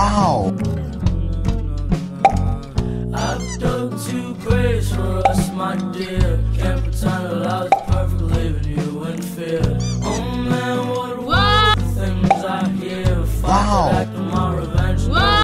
Wow! I've dug 2 graves for us, my dear.